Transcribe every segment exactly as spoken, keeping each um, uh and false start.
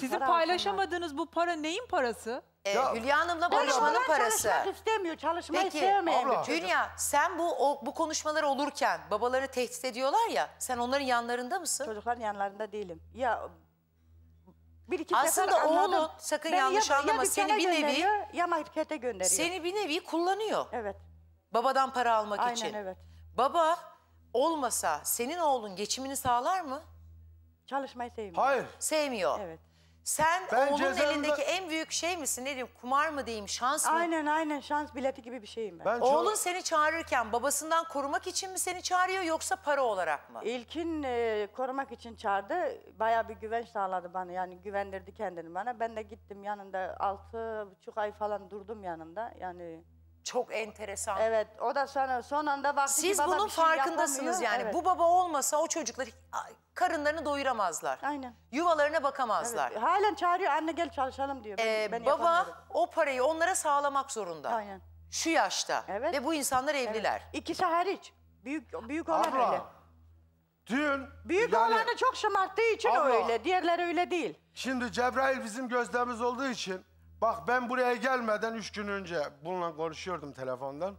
Sizin para paylaşamadığınız alsınlar. bu para neyin parası? Ee, Ya, Hülya Hanım'la Ben barışmanın ondan parası. çalışmak istemiyor. Çalışmayı Peki, sevmeyen abla. bir çocuk. Hülya sen bu o, bu konuşmalar olurken babaları tehdit ediyorlar ya, sen onların yanlarında mısın? Çocukların yanlarında değilim. Ya bir iki Aslında sefer anladım. oğlun, sakın Beni yanlış ya, anlama, ya seni bir nevi- gönderiyor, ya markete gönderiyor. Seni bir nevi kullanıyor. Evet. Babadan para almak Aynen için. evet. Baba olmasa senin oğlun geçimini sağlar mı? Çalışmayı sevmiyor. Hayır. Sevmiyor. Evet. Sen Ben oğlunun cezamda- elindeki en büyük şey misin? Ne diyeyim, kumar mı diyeyim, şans mı? Aynen aynen şans bileti gibi bir şeyim ben. Ben Oğlun çok- seni çağırırken babasından korumak için mi seni çağırıyor yoksa para olarak mı? İlkin e, korumak için çağırdı. Bayağı bir güvenç sağladı bana. Yani güvendirdi kendini bana. Ben de gittim yanında altı buçuk ay falan durdum yanında. Yani Çok enteresan. evet o da sonra son anda baktı Siz ki baba bunun bir şey farkındasınız yapamıyor. yani. Evet. Bu baba olmasa o çocuklar karınlarını doyuramazlar. Aynen. Yuvalarına bakamazlar. Evet. Halen çağırıyor anne gel çalışalım diyor. Ben, Ee, ben baba yapamıyorum. o parayı onlara sağlamak zorunda. Aynen. Şu yaşta. Evet. Ve bu insanlar evliler. Evet. İkisi hariç. Büyük büyük olan Abla, öyle. dün Büyük yani, olanı çok şımarttığı için Abla. öyle. Diğerleri öyle değil. şimdi Cebrail bizim gözdemiz olduğu için, bak ben buraya gelmeden üç gün önce bununla konuşuyordum telefondan.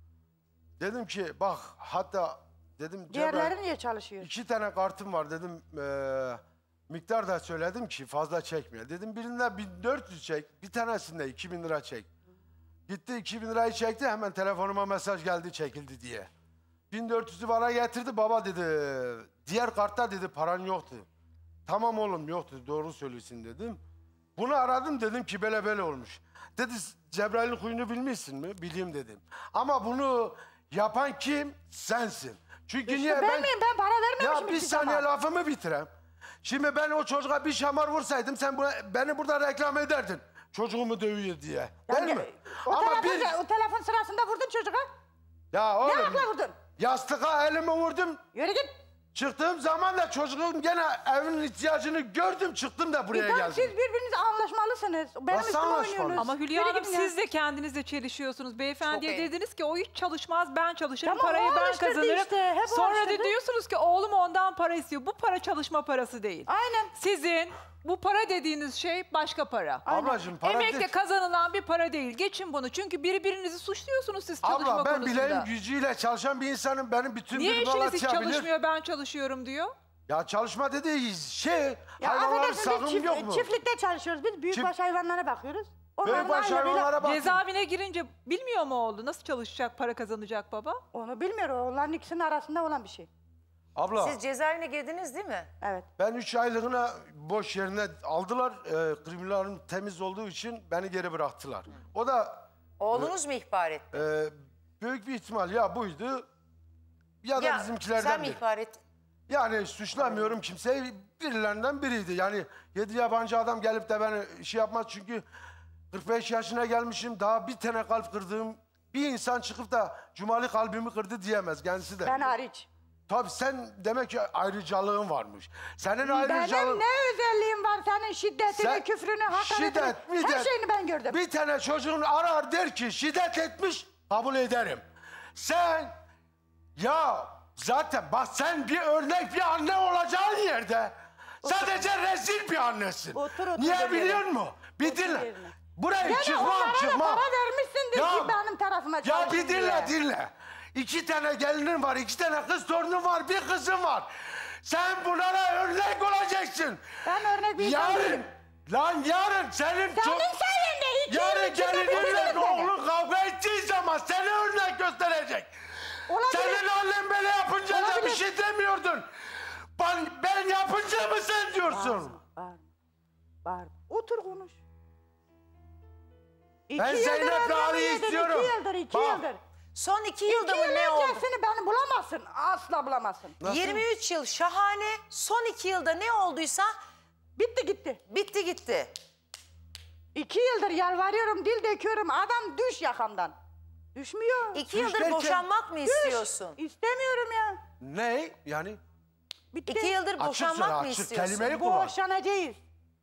Dedim ki bak hatta dedim Diğerleri Cebrail, niye çalışıyor? iki tane kartım var dedim, eee, miktar da söyledim ki fazla çekmiyor. Dedim birinde bin dört yüz çek, bir tanesinde iki bin lira çek. Gitti iki bin lirayı çekti, hemen telefonuma mesaj geldi çekildi diye. bin dört yüzü bana getirdi, baba dedi diğer kartta dedi paran yoktu. Tamam oğlum yoktu, doğru söylüyorsun dedim. Bunu aradım dedim ki böyle böyle olmuş. Dedi Cebrail'in huyunu bilmişsin mi? Bileyim dedim. Ama bunu yapan kim? Sensin. Çünkü İşte niye ben, ben... miyim? Ben para vermemişim Ya bir hiçbir saniye zaman. lafımı bitireyim. Şimdi ben o çocuğa bir şamar vursaydım sen bu, beni burada reklam ederdin. Çocuğumu dövüyor diye. Yani Değil mi? O, Ama telefon, bir... o telefon sırasında vurdun çocuğa. Ya Ne oğlum, yapla vurdun? yastığa elimi vurdum. Yürü git. Çıktığım zaman da çocuğum gene evinin ihtiyacını gördüm, çıktım da buraya İdam, geldim. siz birbirinize anlaşmalısınız. Benim Nasıl üstüme anlaşmalıyız? oynuyorsunuz. Ama Hülya Yürü Hanım gidin ya. siz de kendinizle çelişiyorsunuz. Beyefendiye Çok iyi. dediniz ki o hiç çalışmaz, ben çalışırım, Tamam, parayı o ben alıştırdı kazanırım. işte, hep o Sonra da alıştırdı. diyorsunuz ki oğlum ondan para istiyor. Bu para çalışma parası değil. Aynen. Sizin bu para dediğiniz şey başka para. Ablacığım para Emekle değil. kazanılan bir para değil. Geçin bunu. Çünkü birbirinizi suçluyorsunuz siz çalışma Abla ben konusunda. bileğim gücüyle çalışan bir insanım, benim bütün Niye bir eşiniz hiç Malatya'ya bilir. çalışmıyor, ben çalışıyorum diyor? Ya çalışma dediği şey, Ya hayvanları affedersin sağım biz çift, yok mu? çiftlikte çalışıyoruz. Biz büyükbaş Çift- hayvanlara bakıyoruz. Onların Büyükbaş aynı böyle- hayvanlara bak. Cezaevine girince bilmiyor mu oldu? Nasıl çalışacak, para kazanacak baba? Onu bilmiyorum. Onların ikisinin arasında olan bir şey. Abla Siz cezaevine girdiniz değil mi? Evet. ben üç aylığına boş yerine aldılar. E, kriminalim temiz olduğu için beni geri bıraktılar. O da Oğlunuz mu ihbar etti? e, büyük bir ihtimal ya buydu ya da Ya, bizimkilerden sen mi biri. ihbar ettin? Yani suçlamıyorum kimseyi, birilerinden biriydi. Yani yedi yabancı adam gelip de beni şey yapmaz çünkü kırk beş yaşına gelmişim, daha bir tane kalp kırdığım bir insan çıkıp da Cumali kalbimi kırdı diyemez kendisi de. Ben hariç. Tabii sen demek ki ayrıcalığın varmış. Senin Benim ayrıcalığın... ne özelliğim var senin şiddetini, Sen- küfrünü, hakaretini, Şiddet, her middet. şeyini ben gördüm. Bir tane çocuğun arar der ki şiddet etmiş, kabul ederim. Sen ya zaten bak sen bir örnek bir anne olacağın yerde sadece rezil bir annesin. Otur, otur Niye yerine. biliyor musun? Bir Otur dinle. yerine. Burayı Gene çıkmam onlara da çıkmam. para vermişsindir ki benim tarafıma Ya çalışsın bir dinle diye. dinle. İki tane gelinin var, iki tane kız torunun var, bir kızın var. Sen bunlara örnek olacaksın. Ben örnek bir insan Yarın, değilim. lan yarın senin... Senin çok- sayende iki Yarın yıl içinde gelininle bitirdim seni. oğlun kavga ettiği zaman seni örnek gösterecek. Olabilir. Senin annen böyle yapınca da bir Olabilir. şey demiyordun. Ben, ben yapınca mı sen diyorsun? Bağırma, bağırma. Otur konuş. İki Ben yıldır Zeynep'le evlenmedin, Ali'yi istiyorum. İki yıldır, iki Bak. yıldır. Son iki İki yılda mı yıl ne oldu? öncesini beni bulamazsın. Asla bulamazsın. Nasıl? yirmi üç yıl şahane. Son iki yılda ne olduysa Bitti gitti. bitti gitti. İki yıldır yalvarıyorum, dil döküyorum. Adam düş yakamdan. Düşmüyor. İki Düş yıldır derken- boşanmak mı Düş. istiyorsun? İstemiyorum ya. Ne? Yani Bitti. İki yıldır Açık boşanmak söyle, mı açık istiyorsun? kelimeyi kullan. Boşanacağız.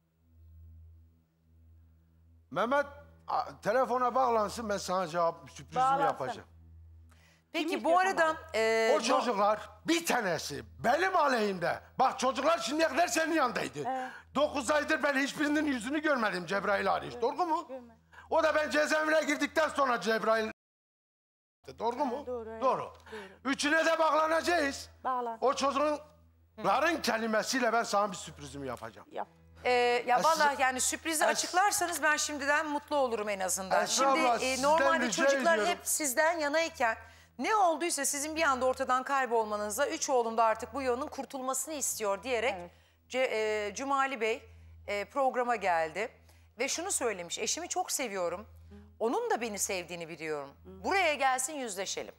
Mehmet a, telefona bağlansın, ben sana cevap sürprizimi Bağlansın. yapacağım. Peki Kim bu istiyorsa arada... e, O çocuklar bir tanesi benim aleyhimde. Bak çocuklar şimdiye kadar senin yanındaydı. Evet. dokuz aydır ben hiçbirinin yüzünü görmedim Cebrail hariç. Doğru mu? O da ben cezaevine girdikten sonra Cebrail... Doğru mu? doğru, evet. Doğru. Üçüne de bağlanacağız. Bağlan. O çocuğunların kelimesiyle ben sana bir sürprizimi yapacağım. Yap. Ee, ya Es- vallahi yani sürprizi Es- açıklarsanız ben şimdiden mutlu olurum en azından. Esra Şimdi abla, e, sizden normalde rica çocuklar ediyorum. hep sizden yanayken ne olduysa sizin bir anda ortadan kaybolmanızla üç oğlum da artık bu yolun kurtulmasını istiyor diyerek Evet. Ce- e, Cumali Bey e, programa geldi. Ve şunu söylemiş, eşimi çok seviyorum. Onun da beni sevdiğini biliyorum. Buraya gelsin yüzleşelim.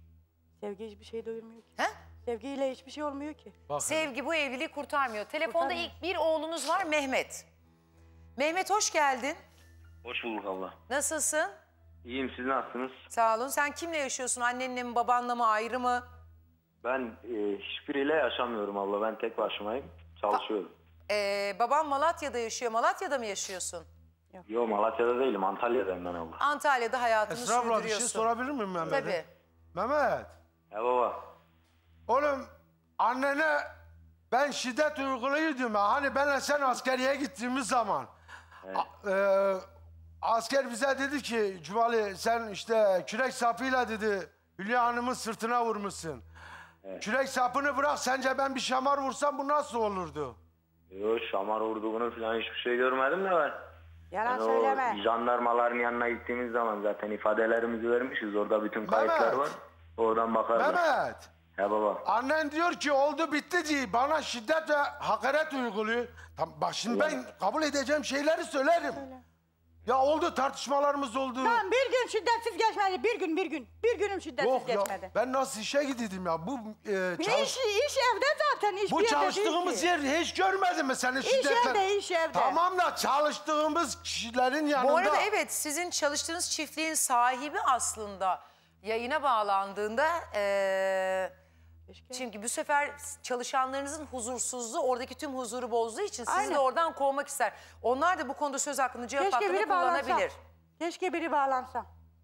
Sevgi hiçbir şey doyurmuyor ki. He? Sevgiyle hiçbir şey olmuyor ki. Bakın. Sevgi bu evliliği kurtarmıyor. Telefonda Kurtarmıyor. ilk bir oğlunuz var, Mehmet. Mehmet hoş geldin. Hoş bulduk abla. Nasılsın? İyiyim, siz nasılsınız? Sağ olun. Sen kimle yaşıyorsun? Annenle mi, babanla mı, ayrı mı? Ben e, hiçbiriyle yaşamıyorum abla. Ben tek başımayım. Çalışıyorum. Ee, baban Malatya'da yaşıyor. Malatya'da mı yaşıyorsun? Yo, Malatya'da değilim. Antalya'dayım ben abla. Antalya'da hayatını Esra abla bir şey sürdürüyorsun. sorabilir miyim Mehmet'e? Tabii. Mehmet, Ya baba. oğlum annene ben şiddet uyguluyordum ya. Hani benle sen askeriye gittiğimiz zaman. Evet. A- e, asker bize dedi ki Cumali sen işte kürek sapıyla dedi Hülya Hanım'ın sırtına vurmuşsun. Evet. Kürek sapını bırak sence ben bir şamar vursam bu nasıl olurdu? Yo, şamar vurduğunu falan hiçbir şey görmedim de ben. Yalan Yani söyleme. o jandarmaların yanına gittiğimiz zaman zaten ifadelerimizi vermişiz. Orada bütün kayıtlar Mehmet. var. Oradan bakarlar. Mehmet, Ya baba. annen diyor ki oldu bitti diye bana şiddet ve hakaret uyguluyor. Tamam, bak şimdi ben kabul edeceğim şeyleri söylerim. Ya oldu tartışmalarımız oldu. Tamam bir gün şiddetsiz geçmedi. Bir gün bir gün. Bir günüm şiddetsiz Yok ya geçmedi. ben nasıl işe gidiyordum ya bu e, çalış- İş, iş evde zaten. Hiçbir bu yerde çalıştığımız değil ki. yer hiç görmedin mi senin şiddetle? evde, iş evde. Tamam da çalıştığımız kişilerin yanında. Bu arada evet sizin çalıştığınız çiftliğin sahibi aslında yayına bağlandığında... eee, çünkü bu sefer çalışanlarınızın huzursuzluğu oradaki tüm huzuru bozduğu için sizi Aynen. de oradan kovmak ister. Onlar da bu konuda söz hakkını, cevap Keşke hakkını biri bağlansa. kullanabilir. Keşke biri bağlansa.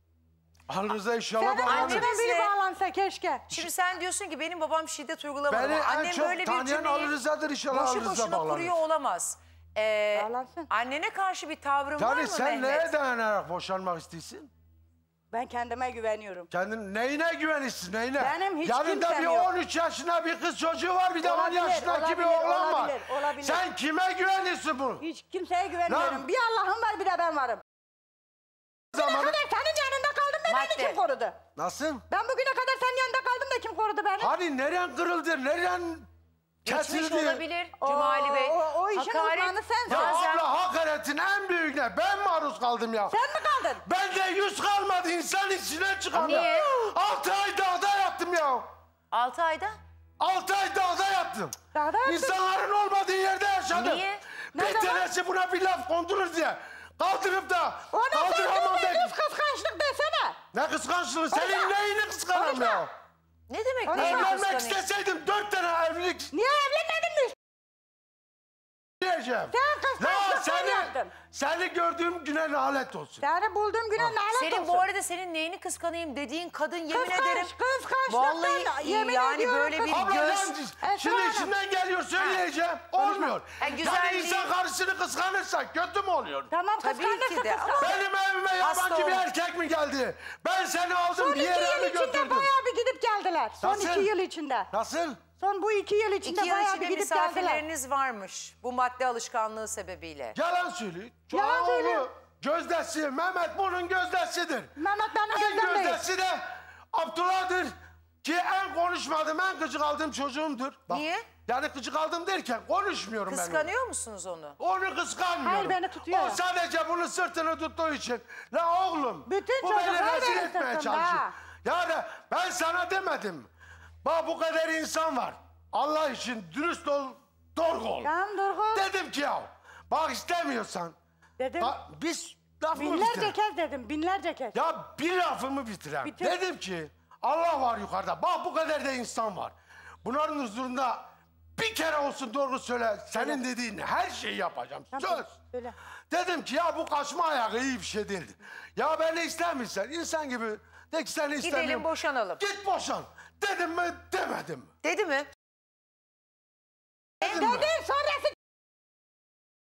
Halınıza inşallah Senin bağlanır. anneniz- annene biri Annenizle- bağlansa keşke. Şimdi sen diyorsun ki benim babam şiddet uygulamadı. Beni ama en Annem çok böyle bir tanıyan cümleyi Ali Rıza'dır, inşallah boşu Ali Rıza boşuna bağlanır. kuruyor olamaz. Ee, Bağlansın. annene karşı bir tavrın var Yani mı sen Mehmet? neye dayanarak boşanmak istiyorsun? Ben kendime güveniyorum. Kendin neyine güvenirsin neyine? Benim hiç Yanında kimsem bir yok. on üç yaşında bir kız çocuğu var bir de on Olabilir, yaşındaki bir olabilir, oğlan var. olabilir, olabilir. Sen kime güvenirsin bunu? Hiç kimseye güvenmiyorum. Lan- Bir Allah'ım var bir de ben varım. Ne Zamanı... kadar senin yanında kaldım da beni Madde. kim korudu? Nasıl? Ben bugüne kadar senin yanında kaldım da kim korudu beni? Hani neren kırıldı, neren Geçmiş kesildi? olabilir Cumali Bey. O, o işin uzmanı sensin. Ya Bazen- abla hakaretin en büyük ne? Ben maruz kaldım ya. Sen mi kaldın? Ben de yüz kalmadı insan içine çıkan. Niye? Altı ay dağda yattım ya. Altı ayda? Altı ay dağda yattım. Dağda yattın. İnsanların olmadığı yerde yaşadım. Niye? Ne Bir zaman? tanesi buna bir laf kondurur diye. Kaldırıp da O ne kaldıramam sen de. düz kıskançlık desene. Ne kıskançlığı? Senin Konuşma. neyini kıskanam Konuşma. ya? Ne demek Onu neyini Evlenmek kıskanıyor? isteseydim dört tane evlilik Niye evlenmedin mi? diyeceğim. Sen Ya kıskançlıktan seni, yaptın. seni gördüğüm güne lanet olsun. Seni bulduğum güne lanet Senin olsun. bu arada senin neyini kıskanayım dediğin kadın yemin Kıskanç, ederim. kıskançlıktan Vallahi yemin yani ediyorum böyle bir kıskanç. Abla göz. lan, Esra şimdi Hanım. içinden geliyor söyleyeceğim. Olmuyor. Ha, Yani güzelliği- insan karısını kıskanırsa kötü mü oluyor? Tamam Tabii kıskandırsa ki de. kıskanç. Benim evime Hasta yabancı bir ol. erkek mi geldi? Ben seni aldım Son bir iki yere yıl mi içinde götürdüm? bayağı bir gidip geldiler. Son Nasıl? iki yıl içinde. Nasıl? Son bu iki yıl içinde İki yıl bayağı içinde bir gidip geldiler. misafirleriniz varmış. Bu madde alışkanlığı sebebiyle. Yalan söylüyor. Yalan Çoğu söylüyor. oğlu Gözdesi. Mehmet bunun gözdesidir. Mehmet benim En gözüm değil. gözdesi de Abdullah'dır. Ki en konuşmadım, en gıcık aldığım çocuğumdur. Bak, Niye? Yani gıcık aldım derken konuşmuyorum ben. onu. Kıskanıyor musunuz onu? Onu kıskanmıyorum. Hayır, beni tutuyor. O sadece bunun sırtını tuttuğu için. La oğlum. Bütün bu beni çocuklar rezil benim etmeye sırtımda. çalışıyor. Yani ben sana demedim. Bak bu kadar insan var. Allah için dürüst ol, doğru ol. Tamam Durgun. Dedim ki ya. Bak istemiyorsan. Dedim. Bak, biz lafımı Binlerce bitir. kez dedim. Binlerce kez. Ya bir lafımı bitirem. Bitir. Dedim ki Allah var yukarıda. Bak bu kadar da insan var. Bunların huzurunda bir kere olsun doğru söyle. Senin dediğin her şeyi yapacağım. Tamam, Söz. söyle. Dedim ki ya bu kaçma ayağı iyi bir şey değildi. Ya beni istemiyorsan insan gibi de ki seni istemiyorum. Gidelim boşanalım. Git boşan. Dedim mi demedim mi? Dedi mi? Dedim mi? Dedin sonrası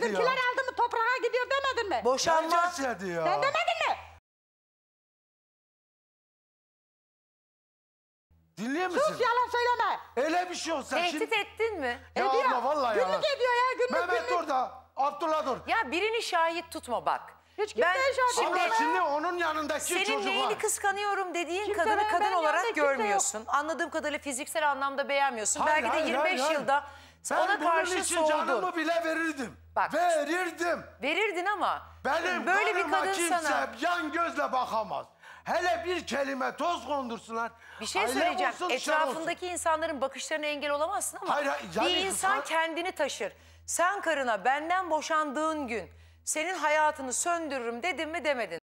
Bizimkiler ya. aldı mı toprağa gidiyor demedin mi? Boşanma. Nerede dedi ya? Sen demedin mi? Dinliyor musun? Sus yalan söyleme. Öyle bir şey olsa Tehdit şimdi... ettin mi? Ya Ediyor. abla vallahi yalan. Günlük ediyor ya günlük Mehmet günlük. orada, Abdullah dur. Ya birini şahit tutma bak. Hiç kimseye şahit şimdi tutma. Abla şimdi onun yanındaki senin çocuk neyini var. kıskanıyorum dediğin Kimse kadını ben- kadın benim olarak yanımda kimse görmüyorsun. Anladığım kadarıyla fiziksel anlamda beğenmiyorsun. Hayır, Belki de hayır, yirmi beş hayır, hayır. yılda Ben ona bunun karşı için soğudun. canımı bile verirdim. Bak. Verirdim. Verirdin ama Benim böyle bir karıma kadın kimse sana... yan gözle bakamaz. Hele bir kelime toz kondursunlar. Bir şey aile söyleyeceğim. olsun, dışarı olsun. Etrafındaki insanların bakışlarına engel olamazsın ama Hayır, hayır, yani bir insan kıskan- kendini taşır. Sen karına benden boşandığın gün senin hayatını söndürürüm dedin mi demedin.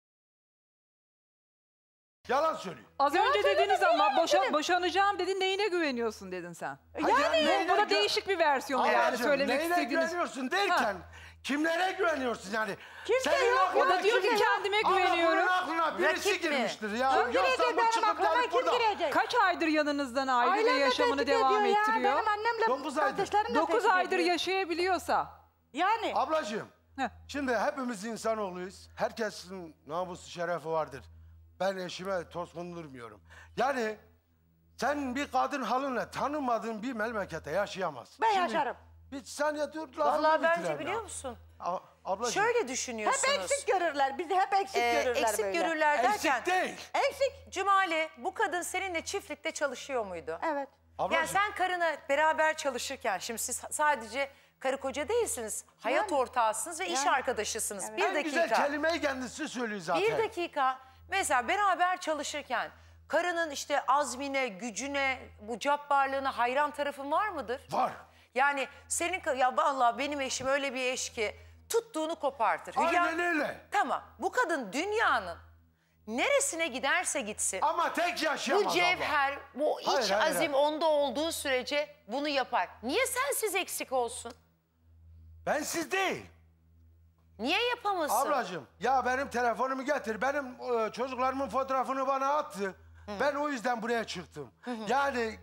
Yalan söylüyor. Az Yalan önce dediniz söylemedim ama ya, boşa, dedim. boşanacağım dedin, neyine güveniyorsun dedin sen. Hayır, neyine Bu da gü- değişik bir versiyonu yani Ablacığım, söylemek neyine istediğiniz. güveniyorsun derken kimlere güveniyorsun yani? Kimse Senin yok, aklına O da diyor ki kim- kendime Allah, güveniyorum. bunun aklına birisi Rakip mi? girmiştir ya. Kim Yoksa girecek bu benim çıkıp aklıma gelip kim burada. girecek? Kaç aydır yanınızdan ayrı ve Ailemle yaşamını tehdit devam ediyor ya. ettiriyor? Benim annemle Dokuz aydır. kardeşlerimle Dokuz tehdit aydır ediyor. yaşayabiliyorsa. Yani. Ablacığım, Heh. şimdi hepimiz insanoğluyuz. Herkesin namusu şerefi vardır. Ben eşime toz kondurmuyorum. Yani sen bir kadın halınla tanımadığın bir memlekette yaşayamazsın. Ben Şimdi yaşarım. Bir saniye dur lafımı Vallahi bence bitireyim biliyor ya. musun? A- ablacığım. Şöyle Hep düşünüyorsunuz. eksik görürler. Bizi hep eksik Ee, görürler eksik böyle. görürler derken. Eksik değil. Eksik. Cumali, bu kadın seninle çiftlikte çalışıyor muydu? Evet. Yani Ablacığım. sen karına beraber çalışırken, şimdi siz sadece karı koca değilsiniz, hayat Yani. ortağısınız ve iş Yani. arkadaşısınız. Evet. Bir En güzel dakika, kelimeyi kendisi söylüyor zaten. bir dakika. Mesela beraber çalışırken karının işte azmine, gücüne, bu cabbarlığına hayran tarafın var mıdır? Var. Yani senin, ka- ya vallahi benim eşim öyle bir eş ki tuttuğunu kopartır. Hülya- Aynen öyle. Tamam, bu kadın dünyanın neresine giderse gitsin. Ama tek yaşayamaz Bu abla. cevher, bu iç Hayır, hayır, azim hayır. onda olduğu sürece bunu yapar. Niye sensiz eksik olsun? Ben siz değil. Niye yapamasın? Ablacığım ya benim telefonumu getir. Benim e, çocuklarımın fotoğrafını bana attı. Ben o yüzden buraya çıktım. Yani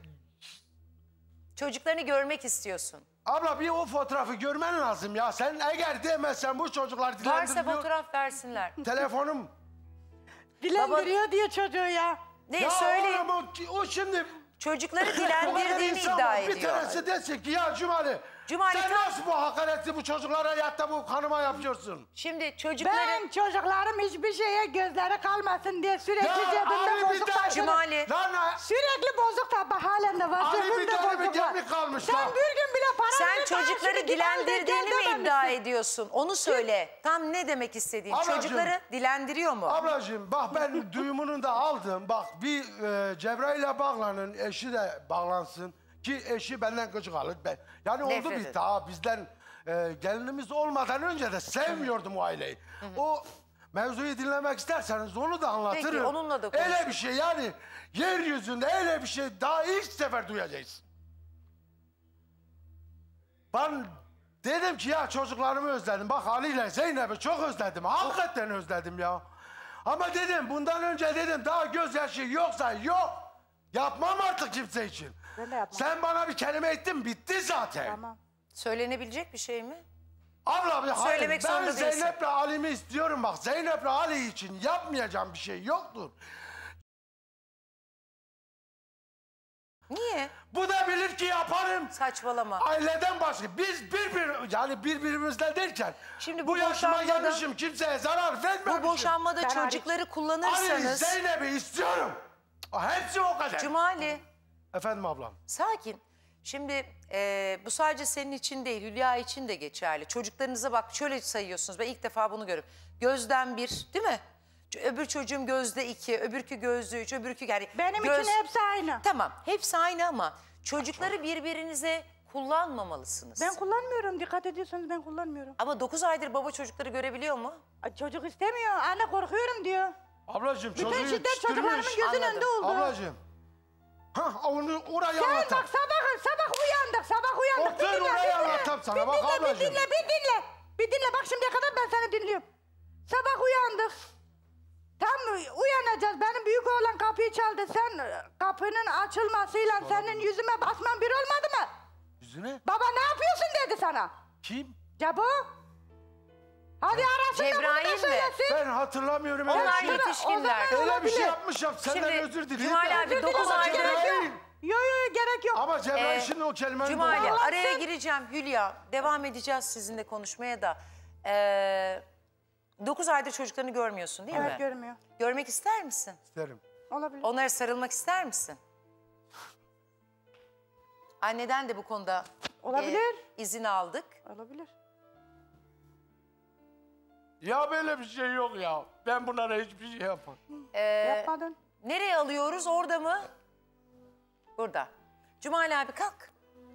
Çocuklarını görmek istiyorsun. abla bir o fotoğrafı görmen lazım ya. Sen eğer demezsen bu çocuklar Varsa dilendirmiyor. fotoğraf versinler. Telefonum. Dilendiriyor diye çocuğu ya. Ne Ya söyleyin. oğlum o, o şimdi Çocukları bu kadar dilendirdiğini insan iddia var. Bir ediyor. tanesi desin ki ya Cumali, Cumali, sen tam- nasıl bu hakareti bu çocuklara yatta bu kanıma yapıyorsun? Şimdi çocukları... Ben çocuklarım hiçbir şeye gözleri kalmasın diye sürekli Ya cebimde abi bir bozuk de- taşırım. Cumali. Lan ha- Sürekli bozuk tabi halinde var. Abi bir Cebimde tane bir bozuk var. gemlik kalmış Sen lan. bir gün bile para Sen verip bana çocukları şunu git al de dilendirdiğini gel mi iddia dememişsin. ediyorsun? Onu söyle. Tam ne demek istediğin? Ablacığım. Çocukları dilendiriyor mu? Ablacığım bak ben duyumunu da aldım. Bak bir e, Cebrail'e bağlanın, eşi de bağlansın. Ki eşi benden gıcık alır. Ben, yani oldu Nefret bir eder. daha bizden e, gelinimiz olmadan önce de sevmiyordum o aileyi. O mevzuyu dinlemek isterseniz onu da anlatırım. Peki, onunla da konuşun. Öyle bir şey yani yeryüzünde öyle bir şey daha ilk sefer duyacaksın. Ben dedim ki ya çocuklarımı özledim. Bak Ali ile Zeynep'i çok özledim. Hakikaten özledim ya. Ama dedim bundan önce dedim daha gözyaşı yoksa yok. Yapmam artık kimse için. Ben de yapmam. Sen bana bir kelime ettin bitti zaten. Tamam. Söylenebilecek bir şey mi? Abla bir hayır, Söylemek ben zorunda değilsin. Zeynep'le Ali'mi istiyorum bak. Zeynep'le Ali için yapmayacağım bir şey yoktur. Niye? Bu da bilir ki yaparım. Saçmalama. Aileden başka. Biz birbir yani birbirimizle derken Şimdi bu bu yaşıma boşanmada- gelmişim kimseye zarar vermemişim. Bu boşanmada Ben çocukları Ali kullanırsanız... Zeynep'i istiyorum. Hepsi o kadar. Cumali, Efendim ablam. sakin. Şimdi e, bu sadece senin için değil, Hülya için de geçerli. Çocuklarınıza bak şöyle sayıyorsunuz. Ben ilk defa bunu görüyorum. Gözden bir, değil mi? Ç- Öbür çocuğum gözde iki, öbürkü gözde üç, öbürkü yani... Benim göz- için hepsi aynı. Tamam, hepsi aynı ama çocukları birbirinize kullanmamalısınız. Ben kullanmıyorum. Dikkat ediyorsanız ben kullanmıyorum. Ama dokuz aydır baba çocukları görebiliyor mu? Ay, çocuk istemiyor. Anne korkuyorum diyor. Ablacığım Bütün çocuğu şiddet yetiştirmiş. çocuklarımın gözünün Anladım. önünde oldu. Ablacığım. Hah onu oraya Sen anlatam. bak sabah sabah uyandık, sabah uyandık. Otur, Bir dinle, oraya bir dinle. anlatam sana, Bir bak dinle, ablacığım. Bir dinle, bir dinle. Bir dinle, bak şimdiye kadar ben seni dinliyorum. Sabah uyandık. Tam uyanacağız. Benim büyük oğlan kapıyı çaldı. Sen kapının açılmasıyla senin yüzüme basman bir olmadı mı? Yüzüne. Baba ne yapıyorsun dedi sana. Kim? Cabo. yaptın da bunu Cebrail da mi? söylesin. Ben hatırlamıyorum öyle Onlar bir şey. yetişkinler. O zaman Öyle bir şey olabilir. yapmışım. Senden Şimdi özür dileyim. Cumali de. abi Özür dokuz dilerim, aydır... gerek yok. Cebrail. Yok yok gerek yok. Ama Cebrail Ee, şimdi o kelimeyi... Cumali buldu. araya gireceğim Hülya. Devam edeceğiz sizinle konuşmaya da. Ee, dokuz aydır çocuklarını görmüyorsun değil mi? Evet görmüyor. Görmek ister misin? İsterim. Olabilir. Onlara sarılmak ister misin? Anneden de bu konuda Olabilir. e, izin aldık. Olabilir. Ya böyle bir şey yok ya. Ben bunlara hiçbir şey yapmam. Ee, Yapmadın. nereye alıyoruz? Orada mı? Burada. Cumali abi kalk.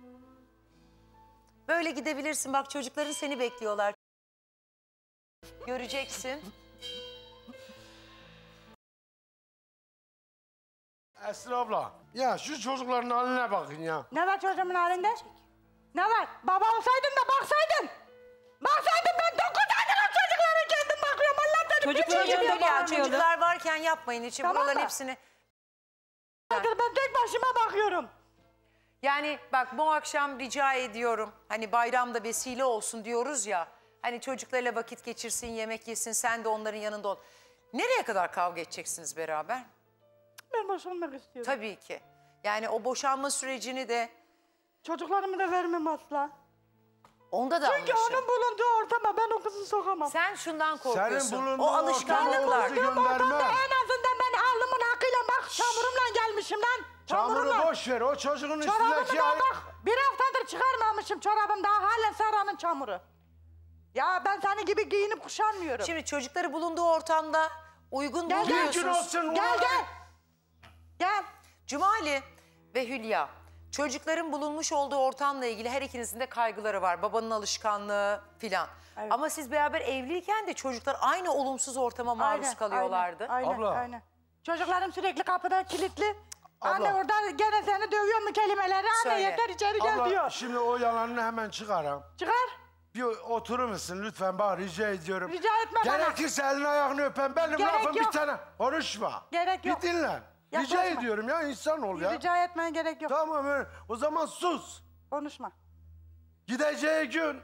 Böyle gidebilirsin. Bak çocukların seni bekliyorlar. Göreceksin. Esra abla. Ya şu çocukların haline bakın ya. Ne var çocuğumun halinde? Ne var? Baba olsaydın da baksaydın. Baksaydın ben dokuz aydır o çocuklara kendim bakıyorum. Allah benim Çocuk bir çocuğum çocuğu yok. ya, Çocuklar, çocuklar varken yapmayın için Tamam buraların mı? hepsini. Ben tek başıma bakıyorum. Yani bak bu akşam rica ediyorum. Hani bayramda vesile olsun diyoruz ya. Hani çocuklarla vakit geçirsin, yemek yesin, sen de onların yanında ol. Nereye kadar kavga edeceksiniz beraber? Ben boşanmak istiyorum. Tabii ki. Yani o boşanma sürecini de Çocuklarımı da vermem asla. onda da Çünkü anlaşın. onun bulunduğu ortama ben o kızı sokamam. Sen şundan korkuyorsun. Senin bulunduğun O alışkanlıklar. ortamda Bulunduğum ortamda gönderme. en azından ben alnımın hakkıyla bak çamurumla gelmişim lan. Çamuru Çamurumla. boş ver. O çocuğun Çorabımı üstündeki... da bak bir haftadır çıkarmamışım çorabım daha halen saranın çamuru. Ya ben senin gibi giyinip kuşanmıyorum. Şimdi çocukları bulunduğu ortamda uygun Gel, gel. Mümkün bulmuyorsunuz. olsun. Gel ulan. gel. Gel. Cumali ve Hülya, çocukların bulunmuş olduğu ortamla ilgili her ikinizin de kaygıları var. Babanın alışkanlığı filan. Evet. Ama siz beraber evliyken de çocuklar aynı olumsuz ortama maruz Aynen, kalıyorlardı. Aynen, aynen, Abla. aynen. Çocuklarım sürekli kapıda kilitli. Anne Abla. orada gene seni dövüyor mu kelimeleri? Anne Söyle. yeter içeri gel Abla diyor. şimdi o yalanını hemen çıkarım. Çıkar. Bir oturur musun lütfen bana rica ediyorum. Rica etme bana. Gerekirse elini ayağını öpen benim Gerek lafım yok. bir tane. Konuşma. Gerek yok. Bir dinle. Rica Yaklaşma. ediyorum ya insan ol ya. Rica etmeye gerek yok. Tamam öyle. O zaman sus. Konuşma. Gideceği gün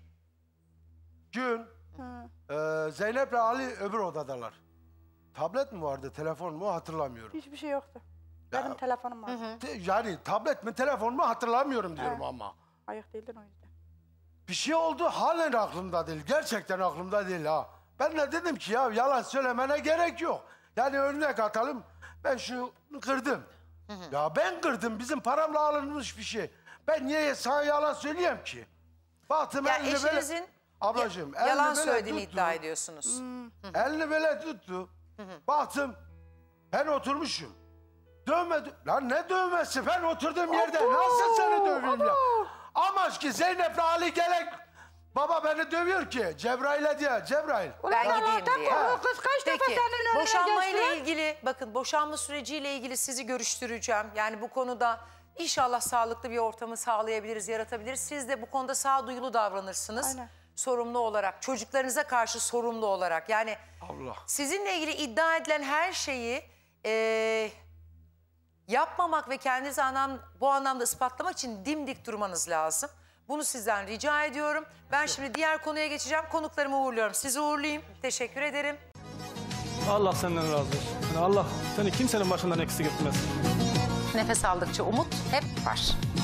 gün e, Zeynep'le Ali öbür odadalar. Tablet mi vardı, telefon mu hatırlamıyorum. Hiçbir şey yoktu. Benim Ya. telefonum var. Te- Yani tablet mi, telefon mu hatırlamıyorum diyorum Evet. ama. Ayık değildin o yüzden. Bir şey oldu halen aklımda değil. Gerçekten aklımda değil ha. Ben de dedim ki ya yalan söylemene gerek yok. Yani örnek atalım. Ben şu kırdım. Ya ben kırdım. Bizim paramla alınmış bir şey. Ben niye sana yalan söyleyeyim ki? Baktım Ya elini böyle... eşinizin Ablacığım ya- yalan elini böyle söylediğini tuttu. iddia ediyorsunuz. Elini böyle tuttu. Baktım ben oturmuşum. Dövmedi. Lan ne dövmesi? Ben oturduğum yerde nasıl seni döveyim ya? Amaç ki Zeynep'le Ali gelek. Baba beni dövüyor ki. Cebrail'e diye. Cebrail. Ben Ulan gideyim Allah'tan diye. korku kız kaç defa Peki senin önüne boşanmayla geçti? ilgili bakın boşanma süreciyle ilgili sizi görüştüreceğim. Yani bu konuda inşallah sağlıklı bir ortamı sağlayabiliriz, yaratabiliriz. Siz de bu konuda sağduyulu davranırsınız. Aynen. Sorumlu olarak, çocuklarınıza karşı sorumlu olarak. Yani Allah. sizinle ilgili iddia edilen her şeyi eee, yapmamak ve kendinizi anlam, bu anlamda ispatlamak için dimdik durmanız lazım. Bunu sizden rica ediyorum. Ben şimdi diğer konuya geçeceğim. Konuklarımı uğurluyorum. Sizi uğurlayayım. Teşekkür ederim. Allah senden razı olsun. Yani Allah seni kimsenin başından eksik etmez. Nefes aldıkça umut hep var.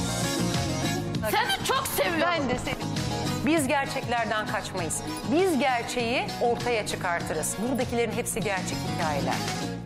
Seni çok seviyorum. Ben de seni. Biz gerçeklerden kaçmayız. Biz gerçeği ortaya çıkartırız. Buradakilerin hepsi gerçek hikayeler.